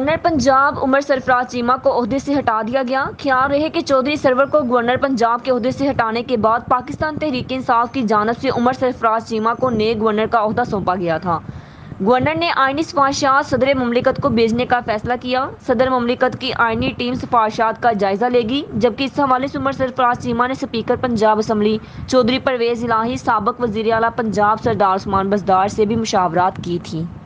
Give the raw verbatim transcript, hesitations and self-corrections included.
Governor Punjab Umar Sarfaraz Cheema को ओहदे से हटा दिया गया। ख्याल रहे कि चौधरी सरवर को गवर्नर पंजाब के ओहदे से हटाने के बाद पाकिस्तान तहरीक इंसाफ की जानिब से उमर सरफराज चीमा को नए गवर्नर का ओहदा सौंपा गया था। गवर्नर ने आइनी सिफारिशात सदर ममलिकत को भेजने का फैसला किया। सदर ममलिकत की आइनी टीम सिफारिशात का जायजा लेगी, जबकि इस हवाले से उमर सरफराज चीमा ने स्पीकर पंजाब असम्बली चौधरी परवेज इलाही, साबिक वजीर आला पंजाब सरदार उस्मान बज़दार से भी मुशावरात की थी।